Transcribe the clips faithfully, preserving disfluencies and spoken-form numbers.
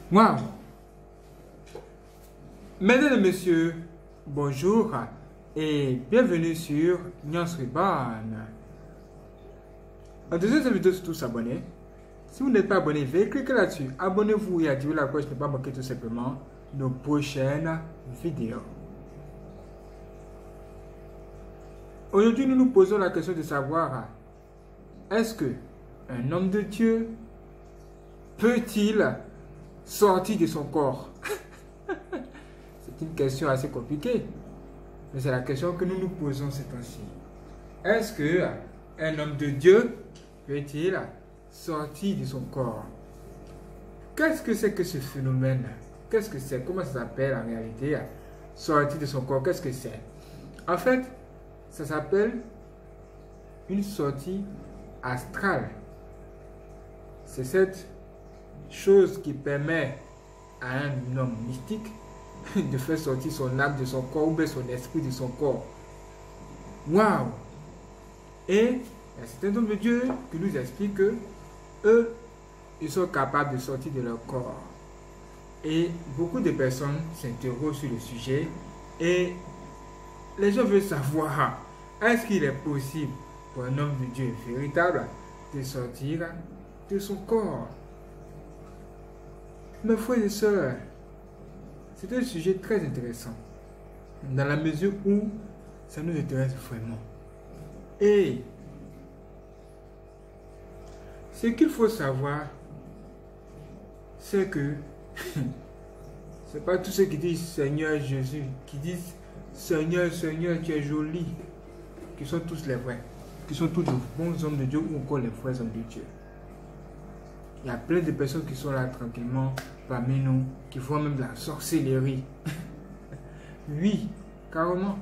Waouh! Mesdames et messieurs, bonjour et bienvenue sur Nyans Reborn. En deuxième cette vidéo, surtout s'abonner. Si vous n'êtes pas abonné, veuillez cliquer là-dessus. Abonnez-vous et activez la cloche pour ne pas manquer tout simplement nos prochaines vidéos. Aujourd'hui, nous nous posons la question de savoir est-ce que un homme de Dieu peut-il sortir de son corps? C'est une question assez compliquée, mais c'est la question que nous nous posons ces temps-ci. Est-ce que un homme de Dieu peut-il sortir de son corps? Qu'est-ce que c'est que ce phénomène? Qu'est-ce que c'est? Comment ça s'appelle en réalité? Sortir de son corps, qu'est-ce que c'est? En fait, ça s'appelle une sortie astrale. C'est cette chose qui permet à un homme mystique de faire sortir son âme de son corps ou bien son esprit de son corps. Waouh! Et il y a certains hommes de Dieu qui nous expliquent que eux, ils sont capables de sortir de leur corps. Et beaucoup de personnes s'interrogent sur le sujet et les gens veulent savoir, est-ce qu'il est possible pour un homme de Dieu véritable de sortir de son corps? Mes frères et sœurs, c'est un sujet très intéressant, dans la mesure où ça nous intéresse vraiment. Et ce qu'il faut savoir, c'est que c'est pas tous ceux qui disent Seigneur Jésus, qui disent Seigneur, Seigneur, tu es joli, qui sont tous les vrais, qui sont tous les bons hommes de Dieu ou encore les vrais hommes de Dieu. Il y a plein de personnes qui sont là tranquillement parmi nous, qui font même de la sorcellerie. Oui, carrément.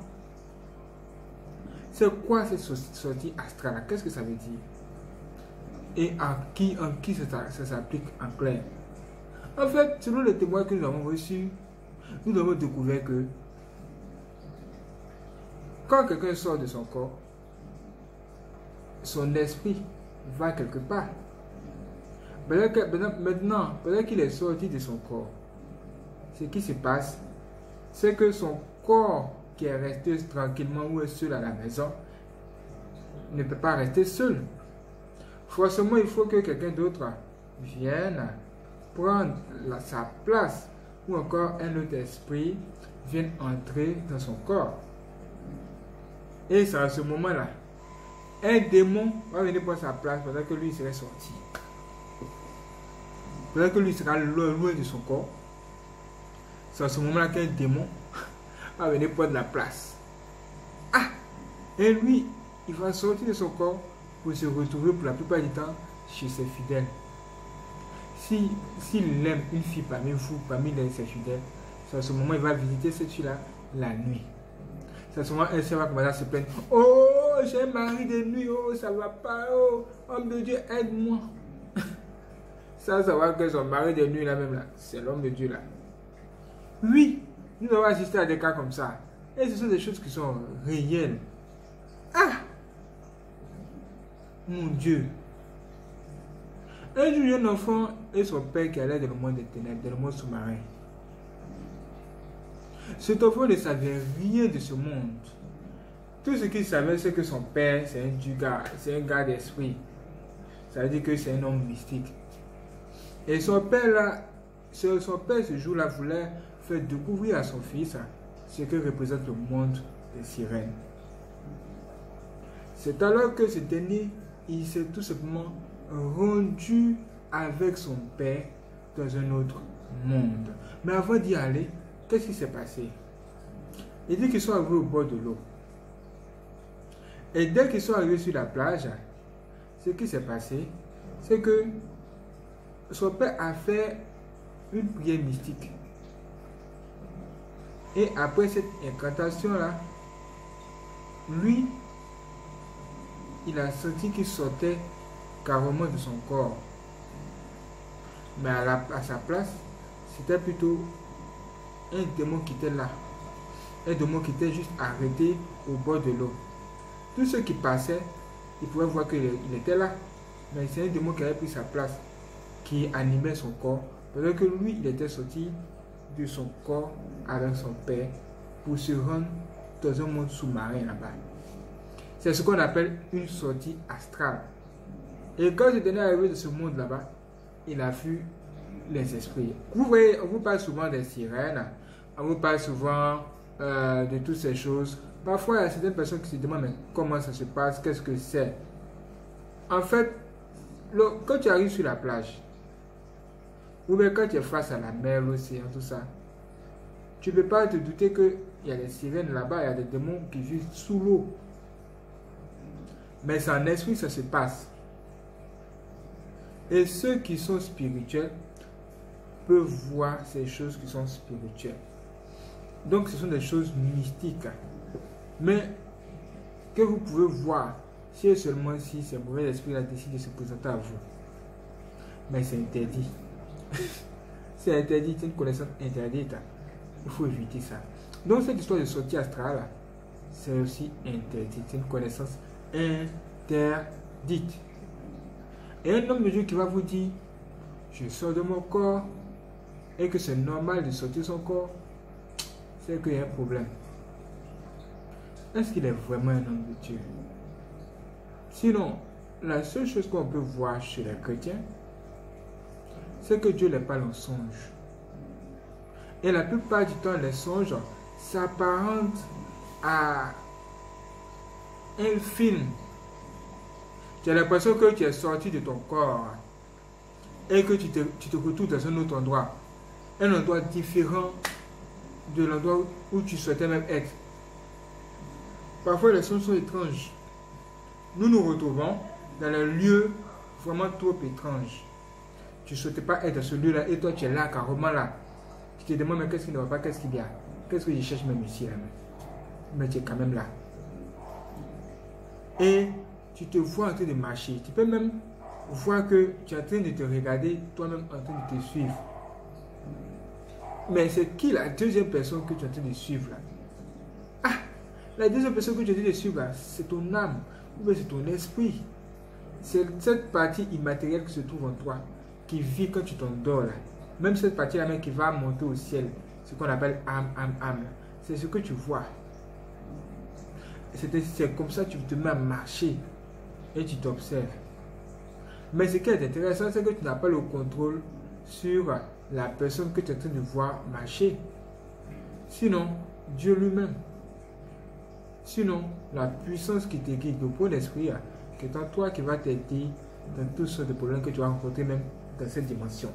C'est quoi cette sortie astrale? Qu'est-ce que ça veut dire? Et à qui, en qui ça, ça s'applique en clair? En fait, selon les témoins que nous avons reçus, nous avons découvert que quand quelqu'un sort de son corps, son esprit va quelque part. Maintenant, peut-être qu'il est sorti de son corps, ce qui se passe, c'est que son corps qui est resté tranquillement ou est seul à la maison, ne peut pas rester seul. Forcément, il faut que quelqu'un d'autre vienne prendre la, sa place, ou encore un autre esprit vienne entrer dans son corps. Et c'est à ce moment-là, un démon va venir prendre sa place pendant que lui serait sorti. Pendant que lui sera loin, loin de son corps, c'est à ce moment-là qu'un démon va venir prendre la place. Ah! Et lui, il va sortir de son corps pour se retrouver pour la plupart du temps chez ses fidèles. Si, s'il aime une fille parmi vous, parmi ses fidèles, c'est à ce moment il va visiter cette fille-là la nuit. C'est à ce moment elle va commencer à se plaindre. Oh, j'ai un mari de nuit, oh, ça va pas, oh, homme de Dieu, aide-moi. Ça, savoir que son mari de nuit là même là, c'est l'homme de Dieu là. Oui, nous avons assisté à des cas comme ça. Et ce sont des choses qui sont réelles. Ah! Mon Dieu! Un jour, un enfant et son père qui allait dans le monde des ténèbres, dans le monde sous-marin. Cet enfant ne savait rien de ce monde. Tout ce qu'il savait, c'est que son père, c'est un Dieu gars, c'est un gars d'esprit. Ça veut dire que c'est un homme mystique. Et son père là, son père ce jour-là voulait faire découvrir à son fils ce que représente le monde des sirènes. C'est alors que ce dernier, il s'est tout simplement rendu avec son père dans un autre monde. Mais avant d'y aller, qu'est-ce qui s'est passé? Il dit qu'ils sont arrivés au bord de l'eau. Et dès qu'ils sont arrivés sur la plage, ce qui s'est passé, c'est que son père a fait une prière mystique. Et après cette incantation-là, lui, il a senti qu'il sortait carrément de son corps. Mais à, la, à sa place, c'était plutôt un démon qui était là. Un démon qui était juste arrêté au bord de l'eau. Tous ceux qui passaient, ils pouvaient voir qu'il était là. Mais c'est un démon qui avait pris sa place, qui animait son corps Parce que lui, il était sorti de son corps avec son père pour se rendre dans un monde sous-marin là-bas. C'est ce qu'on appelle une sortie astrale. Et quand il est arrivé de ce monde là-bas, il a vu les esprits. Vous voyez, on vous parle souvent des sirènes, on vous parle souvent euh, de toutes ces choses. Parfois, il y a certaines personnes qui se demandent mais comment ça se passe, qu'est-ce que c'est. En fait, le, quand tu arrives sur la plage, ou bien quand tu es face à la mer, l'océan, tout ça, tu ne peux pas te douter qu'il y a des sirènes là-bas, il y a des démons qui vivent sous l'eau. Mais c'est en esprit ça se passe. Et ceux qui sont spirituels peuvent voir ces choses qui sont spirituelles. Donc ce sont des choses mystiques. Mais que vous pouvez voir si et seulement si ces mauvais esprits décident de se présenter à vous. Mais c'est interdit. C'est interdit, c'est une connaissance interdite. Il faut éviter ça. Donc cette histoire de sortie astrale, c'est aussi interdit. C'est une connaissance interdite. Et un homme de Dieu qui va vous dire, je sors de mon corps, et que c'est normal de sortir son corps, c'est qu'il y a un problème. Est-ce qu'il est vraiment un homme de Dieu? Sinon, la seule chose qu'on peut voir chez les chrétiens, c'est que Dieu n'est pas en songe. Et la plupart du temps, les songes s'apparentent à un film. Tu as l'impression que tu es sorti de ton corps et que tu te, tu te retrouves dans un autre endroit. Un endroit différent de l'endroit où tu souhaitais même être. Parfois, les songes sont étranges. Nous nous retrouvons dans un lieu vraiment trop étrange. Tu ne souhaitais pas être dans ce lieu-là et toi, tu es là, carrément là. Tu te demandes, mais qu'est-ce qui ne va pas, qu'est-ce qu'il y a? Qu'est-ce que je cherche même ici, là? Mais tu es quand même là. Et tu te vois en train de marcher. Tu peux même voir que tu es en train de te regarder, toi-même en train de te suivre. Mais c'est qui la deuxième personne que tu es en train de suivre là? Ah, la deuxième personne que tu es en train de suivre là, c'est ton âme, ou bien c'est ton esprit. C'est cette partie immatérielle qui se trouve en toi, qui vit quand tu t'endors là. Même cette partie-là même qui va monter au ciel, ce qu'on appelle âme, âme, âme. C'est ce que tu vois. C'est comme ça que tu te mets à marcher et tu t'observes. Mais ce qui est intéressant, c'est que tu n'as pas le contrôle sur la personne que tu es en train de voir marcher. Sinon, Dieu lui-même. Sinon, la puissance qui te guide, le point d'esprit, qui est en toi, qui va t'aider dans toutes sortes de problèmes que tu vas rencontrer même dans cette dimension.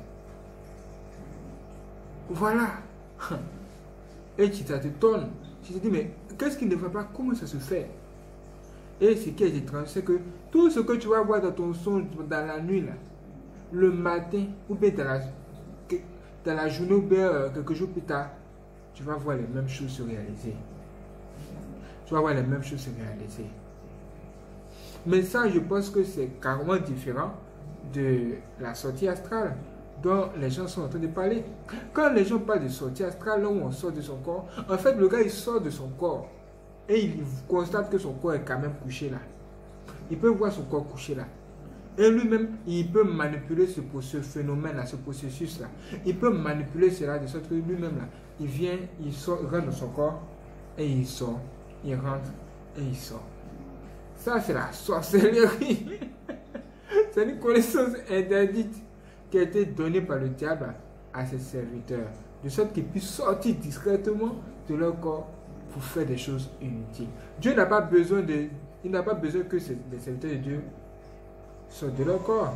Voilà. Et tu t'étonnes. Tu te dis, mais qu'est-ce qui ne va pas? Comment ça se fait? Et ce qui est étrange, c'est que tout ce que tu vas voir dans ton songe, dans la nuit, là, le matin, ou bien dans la, dans la journée, ou bien euh, quelques jours plus tard, tu vas voir les mêmes choses se réaliser. Tu vas voir les mêmes choses se réaliser. Mais ça, je pense que c'est carrément différent de la sortie astrale dont les gens sont en train de parler. Quand les gens parlent de sortie astrale, là où on sort de son corps, en fait, le gars, il sort de son corps et il constate que son corps est quand même couché là. Il peut voir son corps couché là. Et lui-même, il peut manipuler ce, ce phénomène-là, ce processus-là. Il peut manipuler cela de sorte que lui-même, là, il vient, il sort, il rentre dans son corps et il sort. Il rentre et il sort. Ça, c'est la sorcellerie. C'est une connaissance interdite qui a été donnée par le diable à ses serviteurs, de sorte qu'ils puissent sortir discrètement de leur corps pour faire des choses inutiles. Dieu n'a pas besoin de, il n'a pas besoin que les serviteurs de Dieu sortent de leur corps.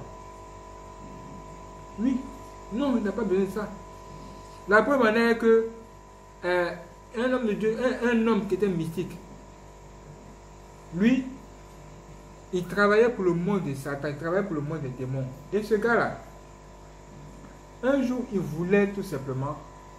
Oui, non, il n'a pas besoin de ça. La preuve en est que euh, un homme de Dieu, un, un homme qui était mystique, lui, il travaillait pour le monde de Satan, il travaillait pour le monde des démons. Et ce gars-là, un jour, il voulait tout simplement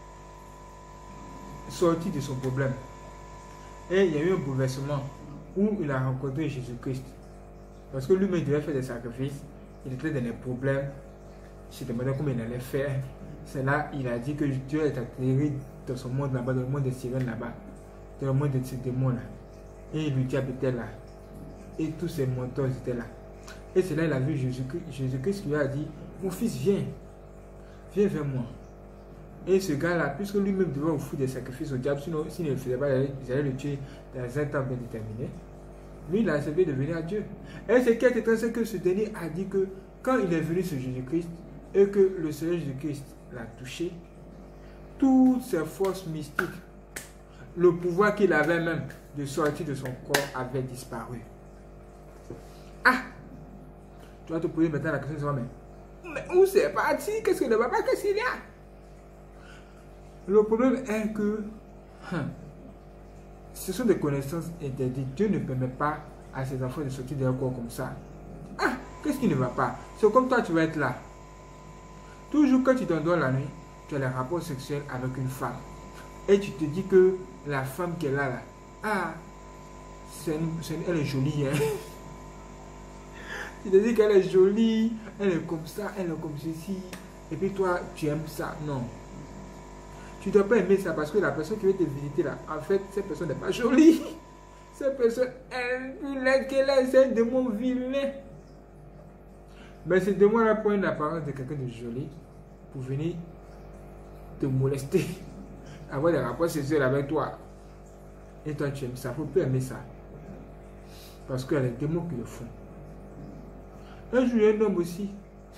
sortir de son problème. Et il y a eu un bouleversement où il a rencontré Jésus-Christ. Parce que lui-même devait faire des sacrifices. Il était dans des problèmes. Il se demandait comment il allait faire. C'est là il a dit que Dieu est atterri dans son monde là-bas, dans le monde des sirènes là-bas, dans le monde de ces démons-là. Et le diable était là. Et tous ses mentors étaient là. Et c'est là il a vu Jésus-Christ. Jésus-Christ lui a dit, mon fils, viens. viens vers moi. Et ce gars-là, puisque lui-même devait offrir des sacrifices au diable, sinon s'il ne le faisait pas, ils allaient le tuer dans un temps bien déterminé. Lui, il a accepté de venir à Dieu. Et ce qui est étrange, c'est que ce dernier a dit que quand il est venu sur Jésus-Christ et que le Seigneur Jésus-Christ l'a touché, toutes ses forces mystiques, le pouvoir qu'il avait même de sortir de son corps avait disparu. Ah! Tu vas te poser maintenant la question de toi, mais, mais où c'est parti? Qu'est-ce que ne va pas? Qu'est-ce qu'il y a? Le problème est que hein, ce sont des connaissances interdites. Dieu ne permet pas à ses enfants de sortir de leur corps comme ça. Ah, qu'est-ce qui ne va pas? C'est comme toi, tu vas être là. Toujours quand tu t'endors la nuit, tu as les rapports sexuels avec une femme. Et tu te dis que la femme qui est là, là ah, c'est une, c'est une, elle est jolie. Hein? Tu te dis qu'elle est jolie, elle est comme ça, elle est comme ceci. Et puis toi, tu aimes ça. Non. Tu ne dois pas aimer ça parce que la personne qui veut te visiter là, en fait, cette personne n'est pas jolie. Cette personne est vilaine qu'elle est, c'est un démon vilain. Mais ce démon-là prend une apparence de quelqu'un de joli pour venir te molester, avoir des rapports sexuels avec toi. Et toi, tu aimes ça. Il ne faut pas aimer ça. Parce qu'il y a les démons qui le font. Un jour, un homme aussi,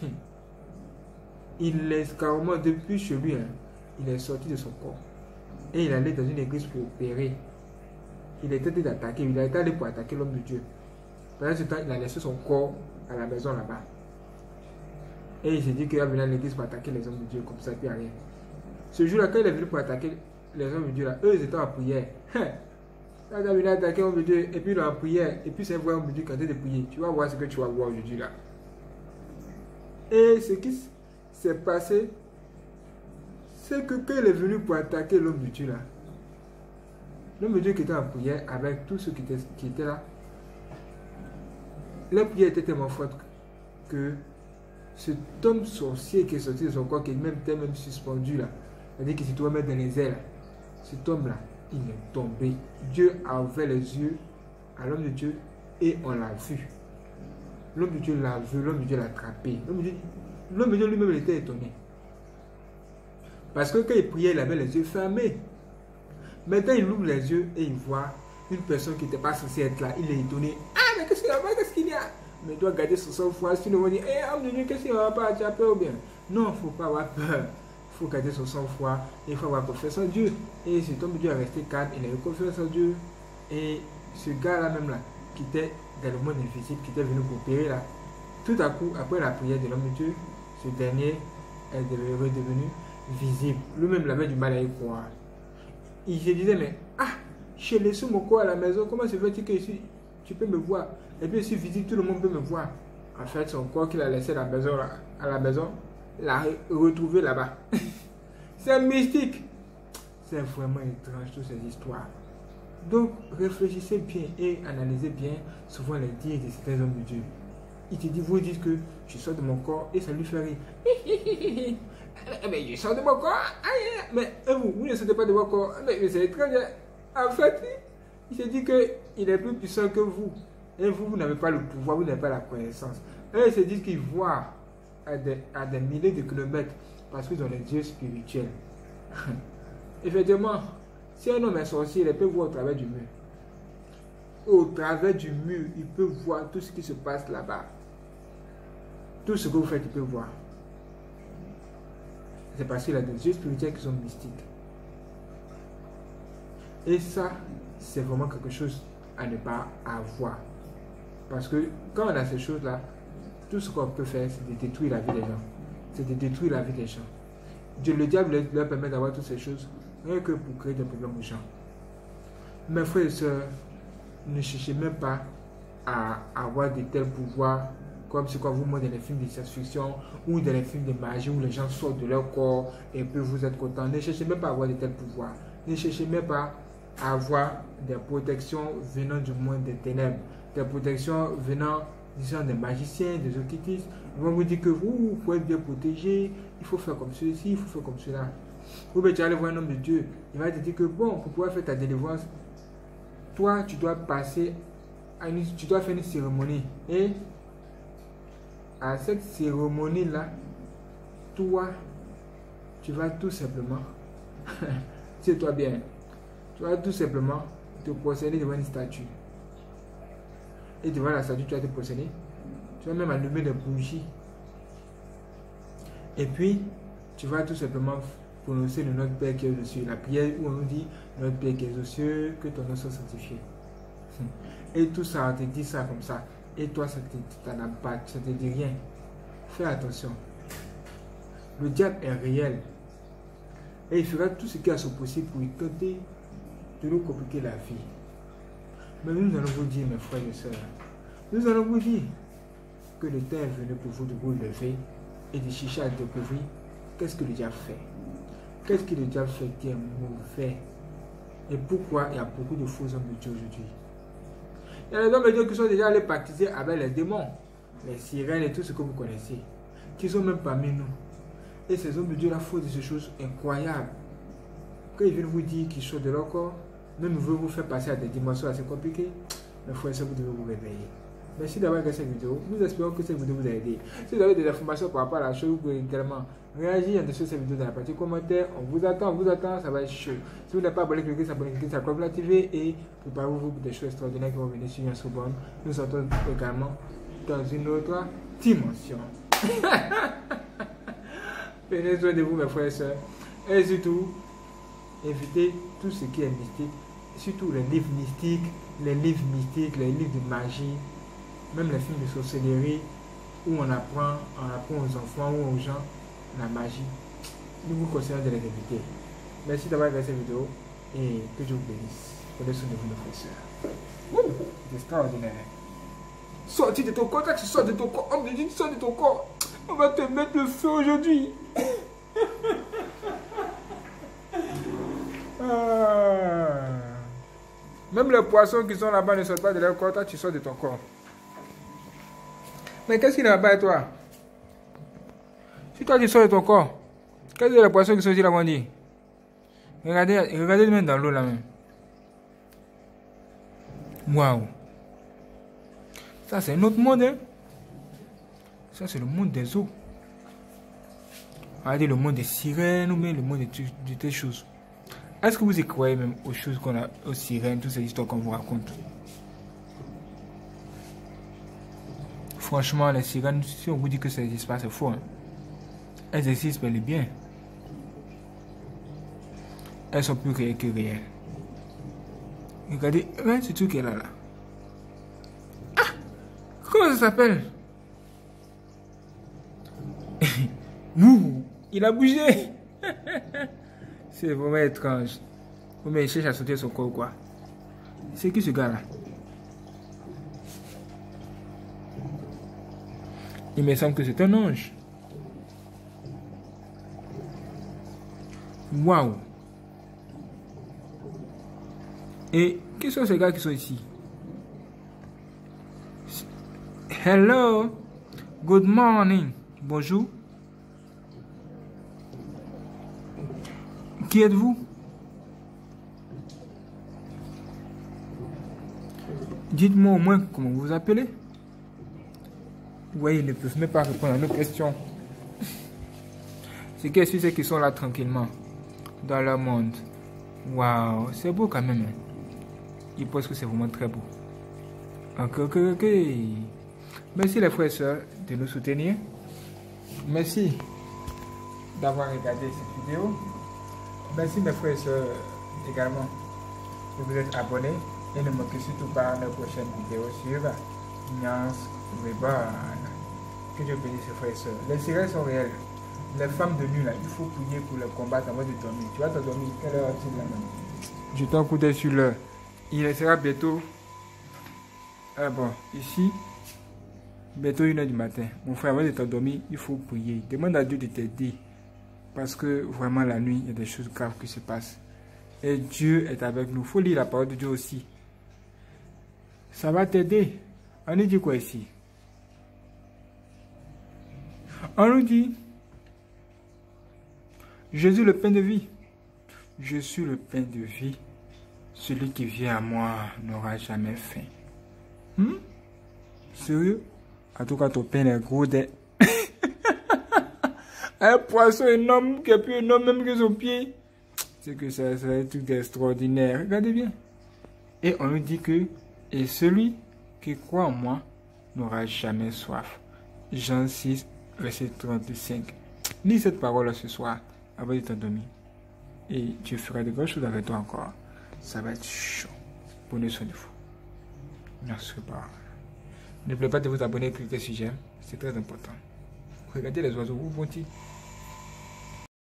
il laisse carrément depuis chez lui. Hein, il est sorti de son corps. Et il allait dans une église pour opérer. Il était d'attaquer. Il était allé pour attaquer l'homme de Dieu. Pendant ce temps, il a laissé son corps à la maison là-bas. Et il s'est dit qu'il va venir à l'église pour attaquer les hommes de Dieu. Comme ça, puis rien. Ce jour-là, quand il est venu pour attaquer les hommes de Dieu, là, eux, ils étaient en prière. Quand il est venu attaquer l'homme de Dieu, et puis il est en prière, et puis c'est vrai, l'homme de Dieu quand il est de prier. Tu vas voir ce que tu vas voir aujourd'hui là. Et ce qui s'est passé, c'est que quand il est venu pour attaquer l'homme de Dieu là, l'homme de Dieu qui était en prière avec tous ceux qui étaient, qui étaient là, la prière était tellement forte que cet homme sorcier qui est sorti de son corps, qui est même, était même suspendu là, c'est-à-dire qu'il s'est trouvé mettre dans les airs, cet homme là, il est tombé. Dieu a ouvert les yeux à l'homme de Dieu et on l'a vu. L'homme de Dieu l'a vu, l'homme de Dieu l'a attrapé. L'homme de Dieu, l'homme de Dieu lui-même il était étonné. Parce que quand il priait, il avait les yeux fermés. Maintenant, il ouvre les yeux et il voit une personne qui n'était pas censée être là. Il est étonné. Ah, mais qu'est-ce qu'il y a? Qu'est-ce qu'il y a? Mais il doit garder son sang-froid. Sinon, on va dire, hé, hey, homme de Dieu, qu'est-ce qu'il y a? Pas, tu as peur ou bien? Non, il ne faut pas avoir peur. Il faut garder son sang-froid. Il faut avoir confiance en Dieu. Et cet homme de Dieu est resté calme. Il a eu confiance en Dieu. Et ce gars-là, même là, qui était dans le monde invisible, qui était venu pour opérer là, tout à coup, après la prière de l'homme de Dieu, ce dernier est redevenu visible. Lui-même, il avait du mal à y croire. Il se disait, mais ah, j'ai laissé mon corps à la maison, comment se fait-il que ici, tu peux me voir? Et puis, je suis visible, tout le monde peut me voir. En fait, son corps qu'il a laissé à la maison, à la maison, l'a retrouvé là-bas. C'est mystique. C'est vraiment étrange, toutes ces histoires. Donc, réfléchissez bien et analysez bien souvent les dires de certains hommes de Dieu. Il te dit, vous dites que je sors de mon corps et ça lui fait rire. Mais je sors de mon corps. Mais vous, vous ne sortez pas de mon corps. Mais c'est étrange. En fait, il se dit qu'il est plus puissant que vous. Et vous, vous n'avez pas le pouvoir, vous n'avez pas la connaissance. Et il se dit qu'ils voient à des, à des milliers de kilomètres parce qu'ils ont les yeux spirituels. Effectivement, si un homme est sorcier, il peut voir au travers du mur. Au travers du mur, il peut voir tout ce qui se passe là-bas. Tout ce que vous faites, il peut voir. C'est parce qu'il a des yeux spirituels qui sont mystiques. Et ça, c'est vraiment quelque chose à ne pas avoir. Parce que quand on a ces choses-là, tout ce qu'on peut faire, c'est de détruire la vie des gens. C'est de détruire la vie des gens. Dieu, le diable leur permet d'avoir toutes ces choses, rien que pour créer des problèmes aux gens. Mes frères et sœurs, ne cherchez même pas à avoir de tels pouvoirs comme ce qu'on vous montre dans les films de science-fiction ou dans les films de magie où les gens sortent de leur corps et peuvent vous être contents. Ne cherchez même pas à avoir de tels pouvoirs. Ne cherchez même pas à avoir des protections venant du monde des ténèbres, des protections venant, disons, des magiciens, des occultistes. Ils vont vous dire que vous, vous pouvez être bien protégé, il faut faire comme ceci, il faut faire comme cela. Ou bien tu vas aller voir un homme de Dieu, il va te dire que bon, pour pouvoir faire ta délivrance, toi, tu dois passer, à une, tu dois faire une cérémonie. Et à cette cérémonie-là, toi, tu vas tout simplement, sais-toi bien, tu vas tout simplement te prosterner devant une statue. Et devant la statue, tu vas te prosterner. Tu vas même allumer des bougies. Et puis, tu vas tout simplement prononcer le Notre Père qui est aux cieux. La prière où on nous dit Notre Père qui est aux cieux, que ton nom soit sanctifié. Et tout ça, on te dit ça comme ça. Et toi, ça ne te, te dit rien. Fais attention. Le diable est réel. Et il fera tout ce qui est possible pour tenter de nous compliquer la vie. Mais nous allons vous dire, mes frères et sœurs, nous allons vous dire que le temps est venu pour vous de vous lever et de chercher à découvrir qu'est-ce que le diable fait. Qu'est-ce que le diable fait qui est mauvais? Et pourquoi il y a beaucoup de faux hommes de Dieu aujourd'hui? Il y a des hommes de Dieu qui sont déjà allés pactiser avec les démons, les sirènes et tout ce que vous connaissez, qui sont même parmi nous. Et ces hommes de Dieu là font des choses incroyables. Quand ils viennent vous dire qu'ils sortent de leur corps, même ils veulent vous faire passer à des dimensions assez compliquées, mais frère, ça vous devez vous réveiller. Merci d'avoir regardé cette vidéo. Nous espérons que cette vidéo vous a aidé. Si vous avez des informations par rapport à la chose, vous pouvez également réagir en dessous de cette vidéo dans la partie commentaire. On vous attend, on vous attend, ça va être chaud. Si vous n'êtes pas abonné, cliquez sur abonner, cliquez sur la cloche activée et préparez-vous pour des choses extraordinaires qui vont venir sur Yansobon. Nous sommes également dans une autre dimension. Prenez soin de vous, mes frères et sœurs. Et surtout, évitez tout ce qui est mystique. Surtout les livres mystiques, les livres mystiques, les livres de magie, même les films de sorcellerie où on apprend, on apprend aux enfants ou aux gens la magie. Nous vous conseillons de les éviter. Merci d'avoir regardé cette vidéo et que Dieu vous bénisse. Prenez soin de vous, mes frères et sœurs. C'est extraordinaire. Sortis de ton corps, toi tu sors de ton corps. Homme de Dieu, tu sors de ton corps. On va te mettre le feu aujourd'hui. Ah. Même les poissons qui sont là-bas ne sortent pas de leur corps, toi tu sors de ton corps. Mais qu'est-ce qu'il y a là-bas, toi? Si toi tu sors de ton corps, qu'est-ce que les poissons qui sont ici là-bas dit? Regardez, regardez même dans l'eau là-même. Waouh! Ça c'est un autre monde, hein? Ça c'est le monde des eaux. Regardez le monde des sirènes ou même le monde de toutes ces choses. Est-ce que vous y croyez même aux choses qu'on a, aux sirènes, toutes ces histoires qu'on vous raconte? Franchement, les sirènes, si on vous dit que ça n'existe pas, c'est faux. Hein? Elles existent bel et bien. Elles sont plus réelles que réelles. Regardez, ouais, c'est tout qu'elle a là. Ah! Comment ça s'appelle? Ouh, il a bougé. C'est vraiment étrange. Mais il cherche à sauter son corps quoi. C'est qui ce gars là? Il me semble que c'est un ange. Waouh. Et qui sont ces gars qui sont ici? Hello. Good morning. Bonjour. Qui êtes-vous? Dites-moi au moins comment vous vous appelez. Oui, ils ne peuvent même pas répondre à nos questions. Ce qui est sûr, c'est qu'ils sont là tranquillement, dans leur monde. Waouh, c'est beau quand même. Hein? Ils pensent que c'est vraiment très beau. Ok, ok, ok. Merci les frères et sœurs de nous soutenir. Merci d'avoir regardé cette vidéo. Merci mes frères et sœurs également de vous être abonnés. Et ne manquez surtout pas nos prochaines vidéos sur Nyans Reborn. Que Dieu bénisse ses frères et sœurs. Les sirènes sont réelles. Les femmes de nuit là, il faut prier pour les combattre avant de dormir. Tu vas t'endormir. Quelle heure est-il là même? Je t'en coudais sur l'heure. Il sera bientôt. Ah bon, ici, bientôt une heure du matin. Mon frère, avant de t'endormir, il faut prier. Demande à Dieu de t'aider. Parce que vraiment la nuit, il y a des choses graves qui se passent. Et Dieu est avec nous. Il faut lire la parole de Dieu aussi. Ça va t'aider. On nous dit quoi ici? On nous dit, Jésus le pain de vie. Je suis le pain de vie. Celui qui vient à moi n'aura jamais faim. Hmm? Sérieux? En tout cas, ton pain est gros des... Un poisson énorme qui est plus énorme même que son pied. C'est que ça, ça va être tout extraordinaire. Regardez bien. Et on nous dit que et celui qui croit en moi n'aura jamais soif. Jean six, verset trente-cinq. Lis cette parole ce soir avant de t'endormir. Et Dieu fera de grandes choses avec toi encore. Ça va être chaud. Prenez soin de vous. Merci. N'oubliez pas de vous abonner et cliquer sur j'aime. C'est très important. Regardez les oiseaux, où vont-ils?